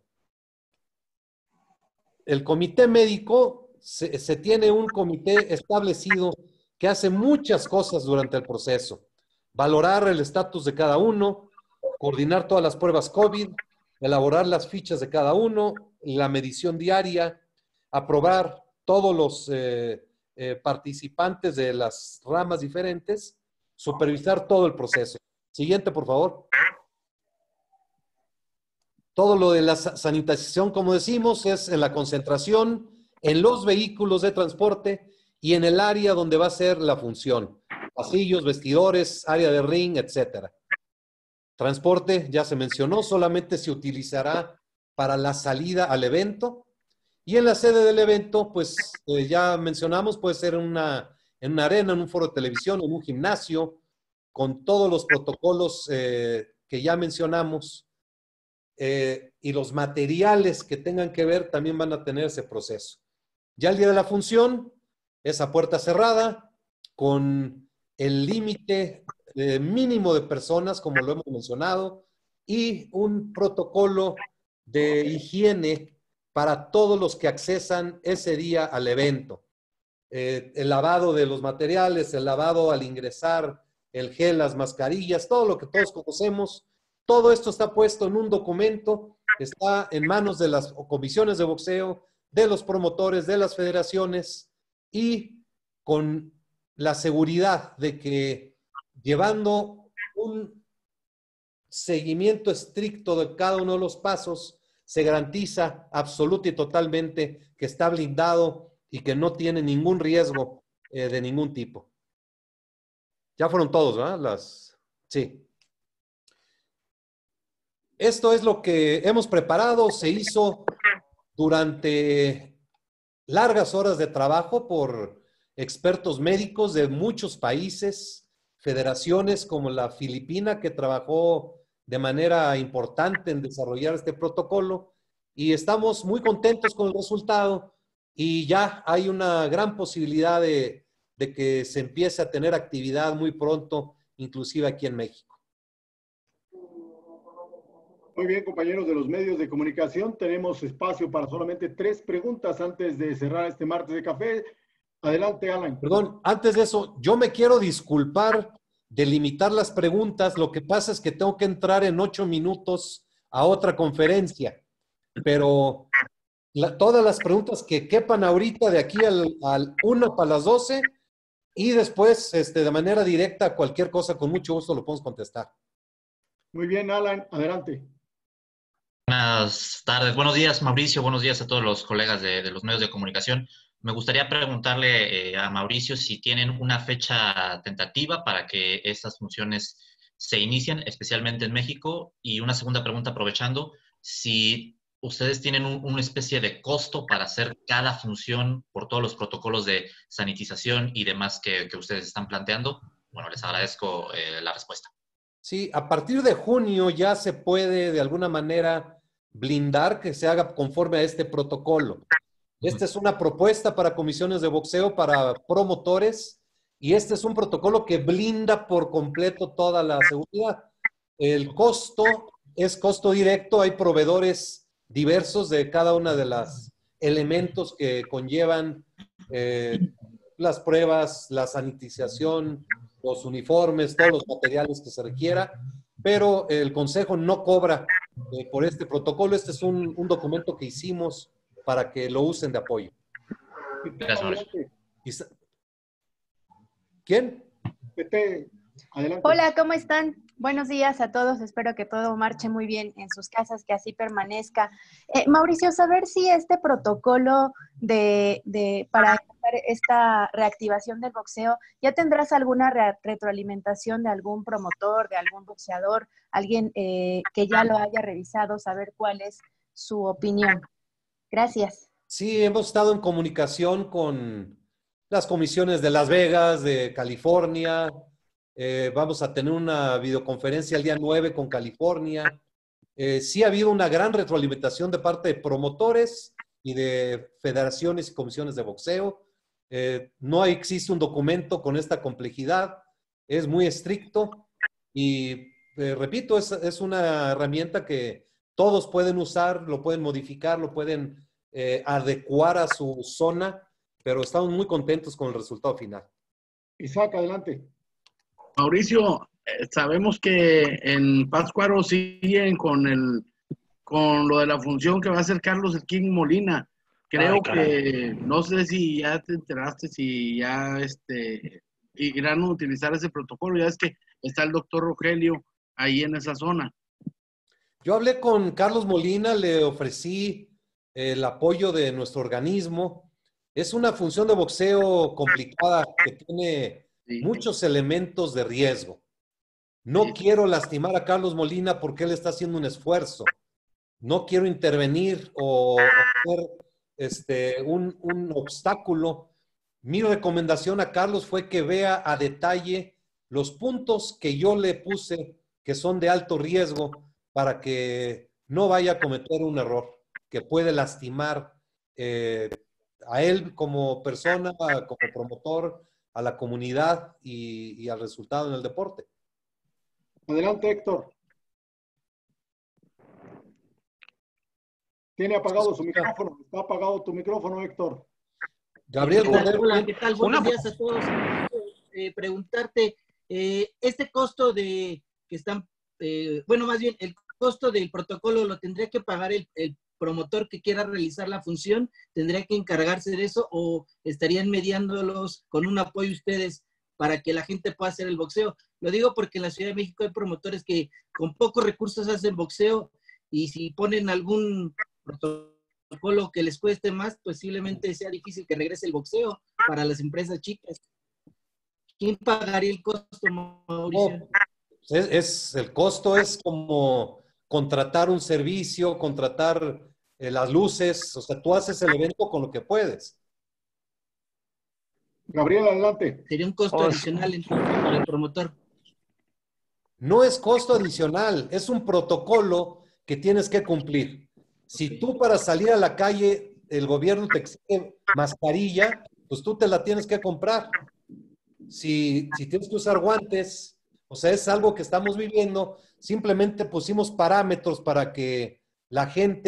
El comité médico, se tiene un comité establecido que hace muchas cosas durante el proceso. Valorar el estatus de cada uno, coordinar todas las pruebas COVID, elaborar las fichas de cada uno, la medición diaria, aprobar todos los participantes de las ramas diferentes, supervisar todo el proceso. Siguiente, por favor. Todo lo de la sanitización, como decimos, es en la concentración, en los vehículos de transporte y en el área donde va a ser la función. Pasillos, vestidores, área de ring, etc. Transporte, ya se mencionó, solamente se utilizará para la salida al evento. Y en la sede del evento, pues ya mencionamos, puede ser en una arena, en un foro de televisión, en un gimnasio, con todos los protocolos que ya mencionamos. Y los materiales que tengan que ver también van a tener ese proceso. Ya el día de la función es a puerta cerrada, con el límite mínimo de personas, como lo hemos mencionado, y un protocolo de higiene para todos los que accesan ese día al evento. El lavado de los materiales, el lavado al ingresar, el gel, las mascarillas, todo lo que todos conocemos. Todo esto está puesto en un documento, está en manos de las comisiones de boxeo, de los promotores, de las federaciones y con la seguridad de que llevando un seguimiento estricto de cada uno de los pasos, se garantiza absoluta y totalmente que está blindado y que no tiene ningún riesgo de ningún tipo. Ya fueron todos, ¿verdad? Sí. Esto es lo que hemos preparado, se hizo durante largas horas de trabajo por expertos médicos de muchos países, federaciones como la Filipina, que trabajó de manera importante en desarrollar este protocolo, y estamos muy contentos con el resultado y ya hay una gran posibilidad de que se empiece a tener actividad muy pronto, inclusive aquí en México. Muy bien, compañeros de los medios de comunicación, tenemos espacio para solamente 3 preguntas antes de cerrar este martes de café. Adelante, Alan. Perdón, antes de eso, yo me quiero disculpar de limitar las preguntas. Lo que pasa es que tengo que entrar en 8 minutos a otra conferencia, pero todas las preguntas que quepan ahorita de aquí al 1 para las 12 y después de manera directa cualquier cosa con mucho gusto lo podemos contestar. Muy bien, Alan, adelante. Buenas tardes, buenos días Mauricio, buenos días a todos los colegas de los medios de comunicación. Me gustaría preguntarle a Mauricio si tienen una fecha tentativa para que estas funciones se inicien, especialmente en México. Y una segunda pregunta, aprovechando, si ustedes tienen una especie de costo para hacer cada función por todos los protocolos de sanitización y demás que ustedes están planteando. Bueno, les agradezco la respuesta. Sí, a partir de junio ya se puede de alguna manera blindar que se haga conforme a este protocolo. Esta es una propuesta para comisiones de boxeo, para promotores, y este es un protocolo que blinda por completo toda la seguridad. El costo es costo directo, hay proveedores diversos de cada una de los elementos que conllevan las pruebas, la sanitización, los uniformes, todos los materiales que se requiera, pero el Consejo no cobra por este protocolo. Este es un documento que hicimos para que lo usen de apoyo. Gracias. ¿Quién? Adelante. Hola, ¿cómo están? Buenos días a todos. Espero que todo marche muy bien en sus casas, que así permanezca. Mauricio, saber si este protocolo para esta reactivación del boxeo, ¿ya tendrás alguna retroalimentación de algún promotor, de algún boxeador, alguien que ya lo haya revisado, saber cuál es su opinión? Gracias. Sí, hemos estado en comunicación con las comisiones de Las Vegas, de California. Vamos a tener una videoconferencia el día 9 con California. Sí ha habido una gran retroalimentación de parte de promotores y de federaciones y comisiones de boxeo. No existe un documento con esta complejidad. Es muy estricto y, repito, es una herramienta que todos pueden usar, lo pueden modificar, lo pueden adecuar a su zona, pero estamos muy contentos con el resultado final. Isaac, adelante. Mauricio, sabemos que en Pátzcuaro siguen con lo de la función que va a hacer Carlos el King Molina. Creo que, no sé si ya te enteraste, si ya irán a utilizar ese protocolo. Ya es que está el doctor Rogelio ahí en esa zona. Yo hablé con Carlos Molina, le ofrecí el apoyo de nuestro organismo. Es una función de boxeo complicada que tiene muchos elementos de riesgo. No quiero lastimar a Carlos Molina porque él está haciendo un esfuerzo. No quiero intervenir o hacer un obstáculo. Mi recomendación a Carlos fue que vea a detalle los puntos que yo le puse que son de alto riesgo para que no vaya a cometer un error que puede lastimar a él como persona, como promotor, a la comunidad y al resultado en el deporte. Adelante, Héctor. Tiene apagado su micrófono. Está apagado tu micrófono, Héctor. Gabriel. Hola, ¿qué tal? Buenos días a todos. Preguntarte, este costo que están, más bien, el costo del protocolo lo tendría que pagar el promotor que quiera realizar la función, tendría que encargarse de eso, o estarían mediándolos con un apoyo ustedes para que la gente pueda hacer el boxeo. Lo digo porque en la Ciudad de México hay promotores que con pocos recursos hacen boxeo, y si ponen algún protocolo que les cueste más, posiblemente sea difícil que regrese el boxeo para las empresas chicas. ¿Quién pagaría el costo, Mauricio? El costo es como contratar un servicio, contratar las luces. O sea, tú haces el evento con lo que puedes. Gabriel, adelante. Sería un costo adicional entonces para el promotor. No es costo adicional, es un protocolo que tienes que cumplir. Si tú para salir a la calle el gobierno te exige mascarilla, pues tú te la tienes que comprar. Si tienes que usar guantes, o sea, es algo que estamos viviendo. Simplemente pusimos parámetros para que la gente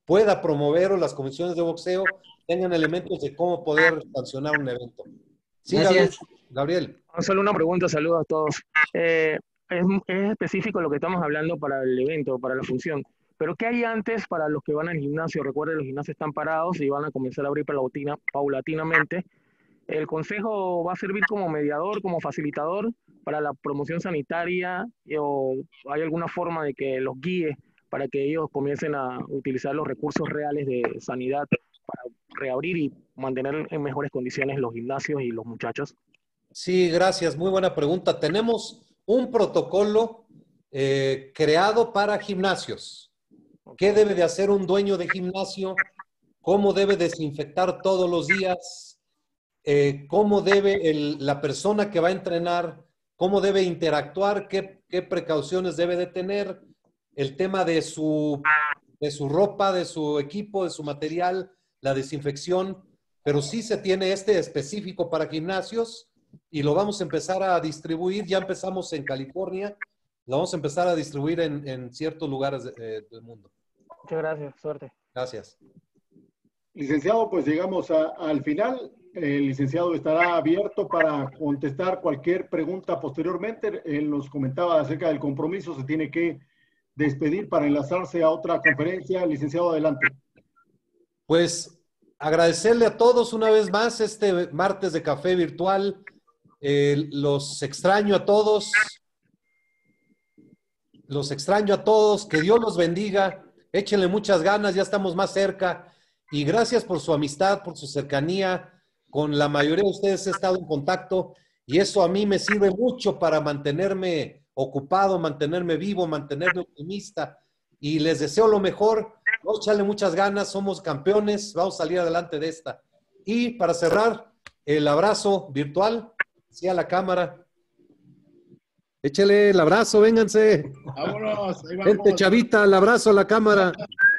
pueda promover, o las comisiones de boxeo tengan elementos de cómo poder sancionar un evento. Sí, Gracias. Gabriel. Solo una pregunta, saludos a todos. Es específico lo que estamos hablando para el evento, para la función. Pero ¿qué hay antes para los que van al gimnasio? Recuerden, los gimnasios están parados y van a comenzar a abrir paulatinamente. ¿El consejo va a servir como mediador, como facilitador para la promoción sanitaria, o hay alguna forma de que los guíe para que ellos comiencen a utilizar los recursos reales de sanidad para reabrir y mantener en mejores condiciones los gimnasios y los muchachos? Sí, gracias. Muy buena pregunta. Tenemos un protocolo creado para gimnasios. ¿Qué debe de hacer un dueño de gimnasio? ¿Cómo debe desinfectar todos los días? ¿Cómo debe la persona que va a entrenar, cómo debe interactuar? ¿Qué precauciones debe de tener? El tema de su ropa, de su equipo, de su material, la desinfección. Pero sí se tiene específico para gimnasios y lo vamos a empezar a distribuir. Ya empezamos en California, lo vamos a empezar a distribuir en ciertos lugares del mundo. Muchas gracias, suerte. Gracias. Licenciado, pues llegamos al final. El licenciado estará abierto para contestar cualquier pregunta posteriormente. Él nos comentaba acerca del compromiso, se tiene que despedir para enlazarse a otra conferencia. Licenciado, adelante. Pues agradecerle a todos una vez más este martes de café virtual. Los extraño a todos. Los extraño a todos. Que Dios los bendiga. Échenle muchas ganas, ya estamos más cerca. Y gracias por su amistad, por su cercanía. Con la mayoría de ustedes he estado en contacto y eso a mí me sirve mucho para mantenerme ocupado, mantenerme vivo, mantenerme optimista, y les deseo lo mejor. Vamos a echarle muchas ganas, somos campeones, vamos a salir adelante de esta. Y para cerrar, el abrazo virtual, sí, a la cámara. Échale el abrazo, vénganse. Vámonos, ahí vamos. Gente chavita, el abrazo a la cámara.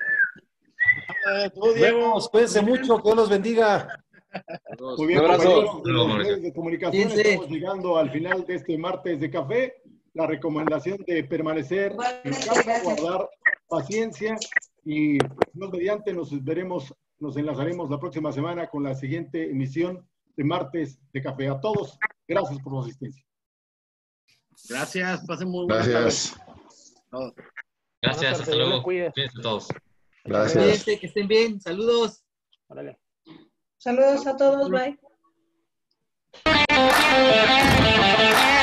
Tú, Diego. Cuídense mucho, que Dios los bendiga. Muy bien, un abrazo. compañeros de los medios de comunicación, estamos llegando al final de este martes de café. La recomendación de permanecer en casa, guardar paciencia y nos mediante nos enlazaremos la próxima semana con la siguiente emisión de martes de café. A todos, gracias por su asistencia. Gracias, pasen muy buenas tardes. Gracias, hasta luego. Cuídense todos. Gracias. Que estén bien, saludos. Órale. Saludos a todos, bye.